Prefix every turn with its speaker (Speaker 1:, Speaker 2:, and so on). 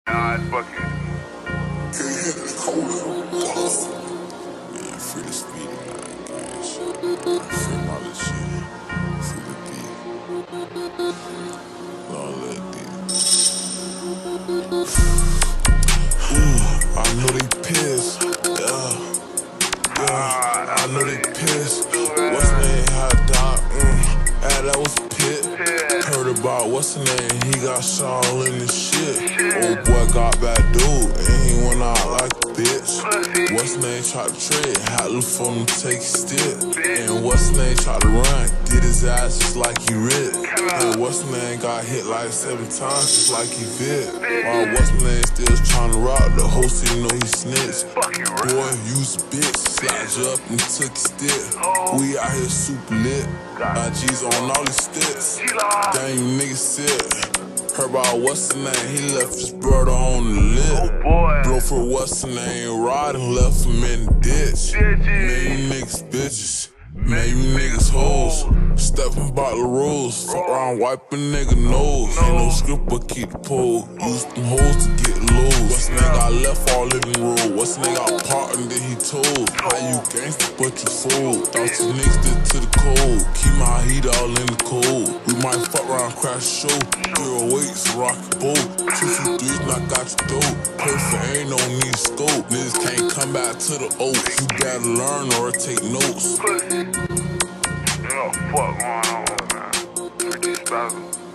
Speaker 1: Nah, it's bucket.
Speaker 2: Can't hit the cold. Man, free the speed of my guys. Free my little shit. Free the beat. Long let deep. Ooh, I know they pissed. Yeah, I know they pissed. What's the name? Hot dog. That was Pit. Heard about what's the name? He got shot all in the shit. Old boy got bad dude, and he went out like a bitch. What's the name? Tried to trade, had to look for him to take his stick. And what's the name? Tried to run, did his ass just like he ripped. And what's the name? Got hit like 7 times just like he fit. While what's the name? Still trying to rock, the whole city know he snitched. Boy, use a bitch, slapped you up and took his stick. We out here super lit. Got G's on all these sticks. Damn, you niggas sick. Heard about what's the name? He left his brother on the lip. Blow for what's the name? Rod and left him in the ditch. Man, you niggas bitches. Man, you niggas hoes. Steppin' about the rules. Fuck around, wipe a nigga nose. Ain't no script but keep the pole. Use them hoes to get low. What's the name? Got left all living rule. What's the name? Got partner that he told. How you gangsta but you fold. Thought you niggas did to the cold. Keep my heat all in the cold. We might fuck around, crash the show. Zero weights, rock the boat. 2 3 and I got your dope. Perfect, ain't no need scope. Niggas can't come back to the oaks. You better learn or take notes.
Speaker 1: You know what the fuck going on, man. 50,000.